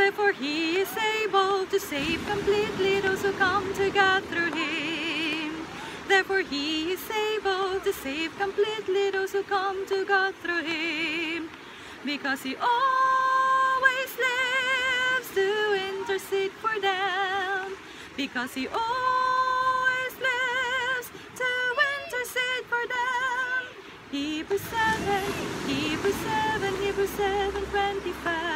Therefore he is able to save completely those who come to God through him. Therefore he is able to save completely those who come to God through him. Because he always lives to intercede for them. Because he always lives to intercede for them. Hebrews 7, Hebrews 7, Hebrews 7:25.